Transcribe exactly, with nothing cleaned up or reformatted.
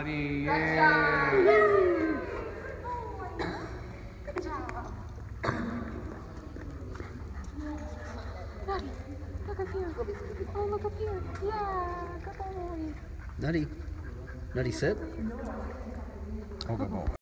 Daddy. Good Yay. job. Yay. Good job. Daddy, look up here. Oh, look up here. Yeah, good boy. Nutty. Nutty, sit. Oh, good boy.